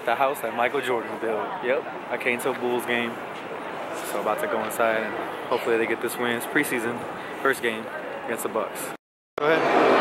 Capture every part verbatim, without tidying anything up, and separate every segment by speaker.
Speaker 1: the house that Michael Jordan built. Yep, I came to a Bulls game. So about to go inside and hopefully they get this win. It's preseason, first game against the Bucks. Go ahead.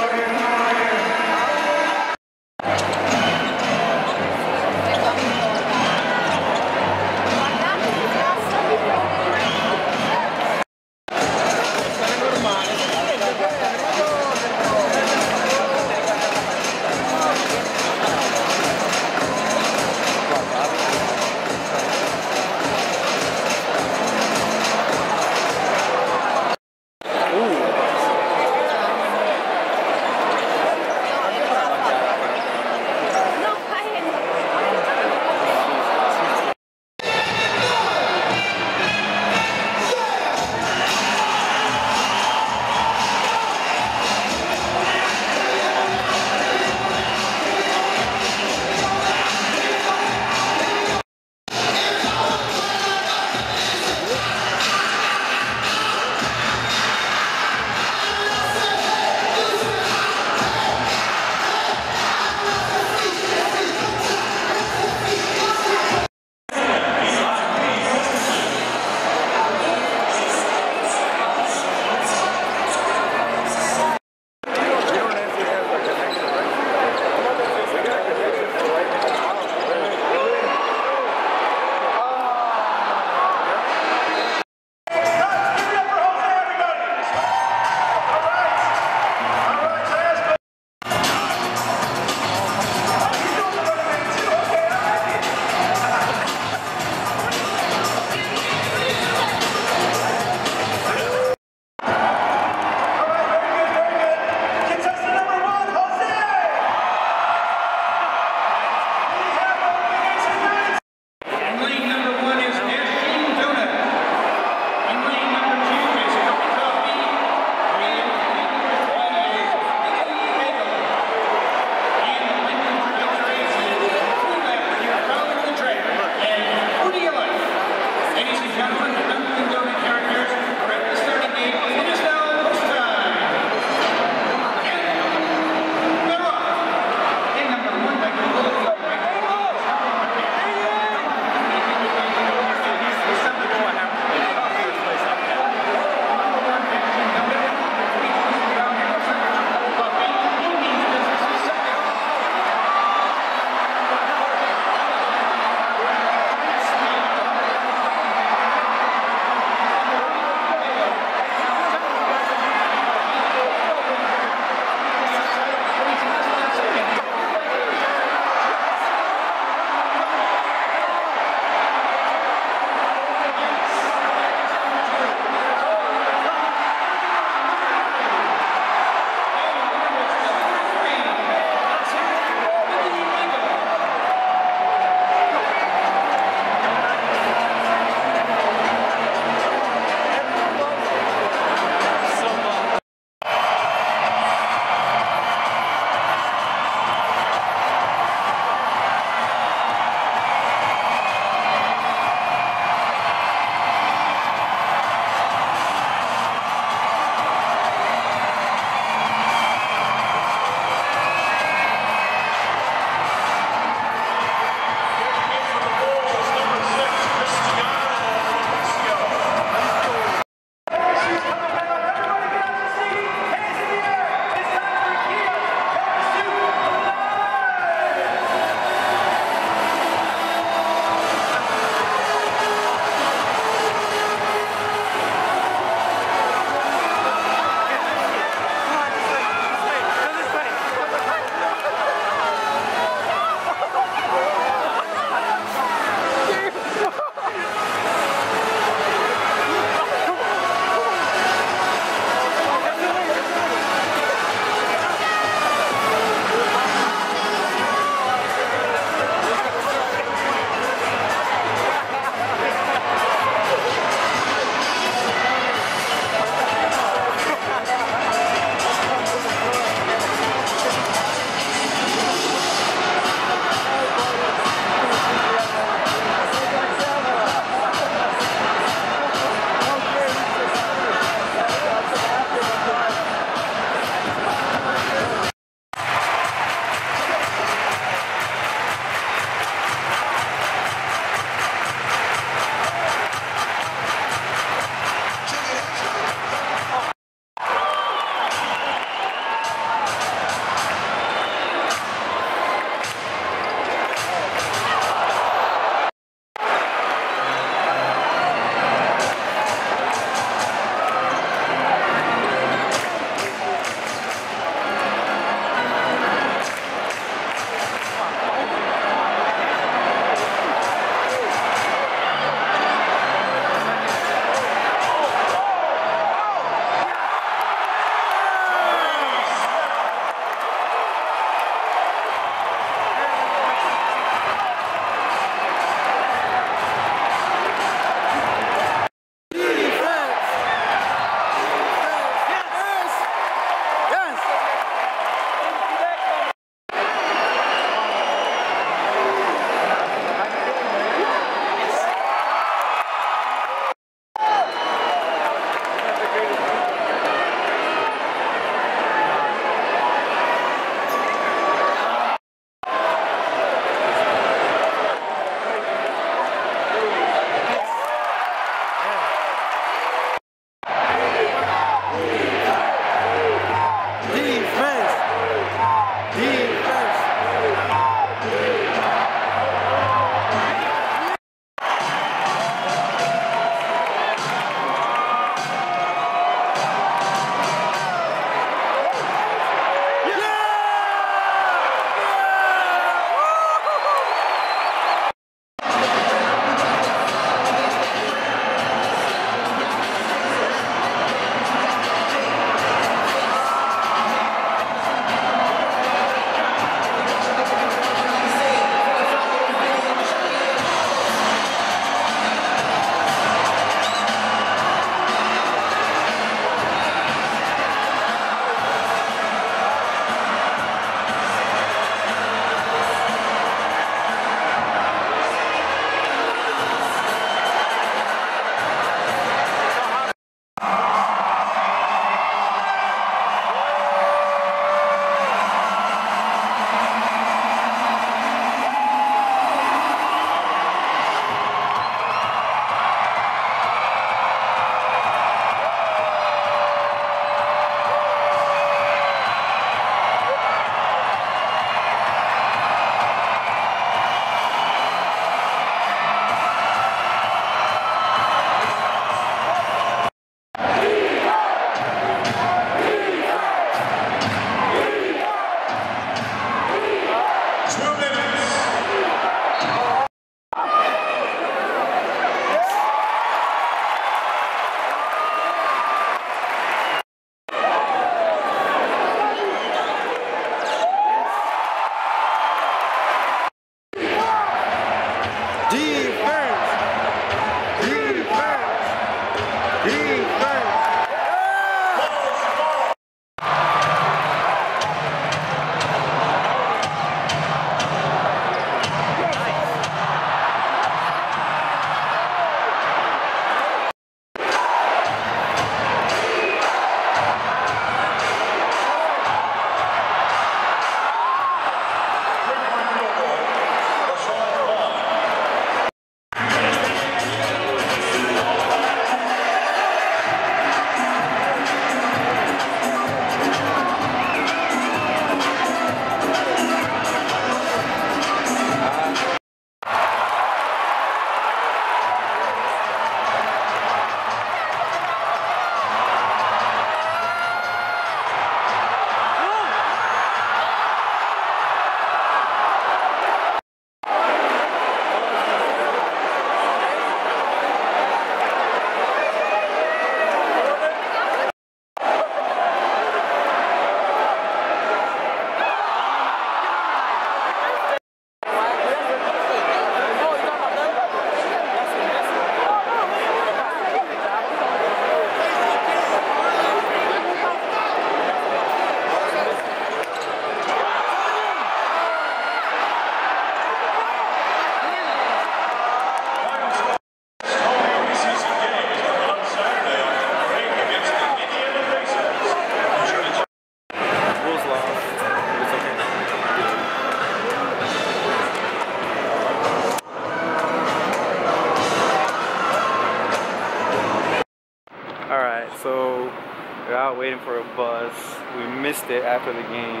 Speaker 1: Alright, so we're out waiting for a bus. We missed it after the game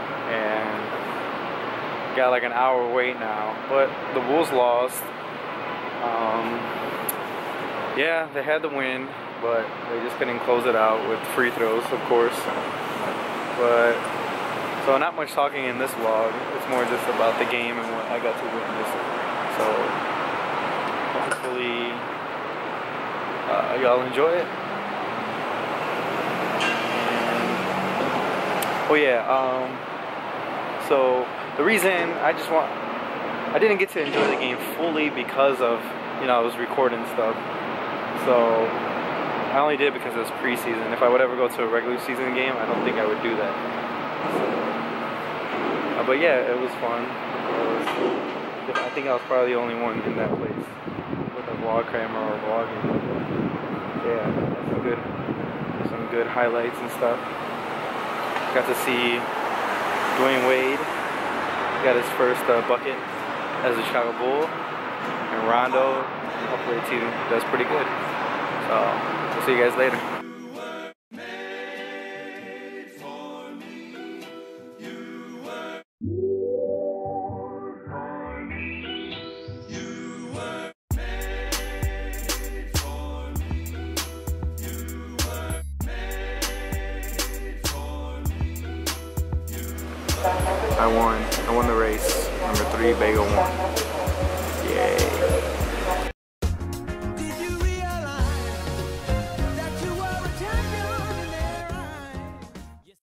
Speaker 1: and got like an hour wait now. But the Bulls lost. Um, yeah, they had the win, but they just couldn't close it out with free throws, of course. But so not much talking in this vlog. It's more just about the game and what I got to witness. So hopefully uh, y'all enjoy it. And, oh yeah. Um, so the reason I just want I didn't get to enjoy the game fully because of, you know, I was recording stuff. So I only did it because it was preseason. If I would ever go to a regular season game, I don't think I would do that. Uh, but yeah, it was fun. It was, I think I was probably the only one in that place with a vlog camera or vlogging. Yeah, some good, some good highlights and stuff. Got to see Dwayne Wade got his first uh, bucket as a Chicago Bull, and Rondo, hopefully the team does pretty good. So we'll see you guys later. I won. I won the race. Number three, Bagel won.